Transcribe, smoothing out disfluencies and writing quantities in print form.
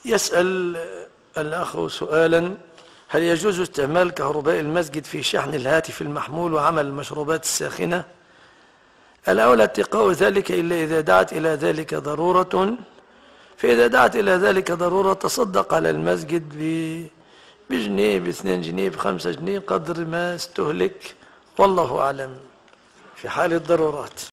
يسأل الأخ سؤالا: هل يجوز استعمال كهرباء المسجد في شحن الهاتف المحمول وعمل المشروبات الساخنة؟ الأولى اتقاء ذلك إلا إذا دعت إلى ذلك ضرورة، فإذا دعت إلى ذلك ضرورة تصدق على المسجد بجنيه، ب2 جنيه، ب5 جنيه، قدر ما استهلك، والله أعلم في حال الضرورات.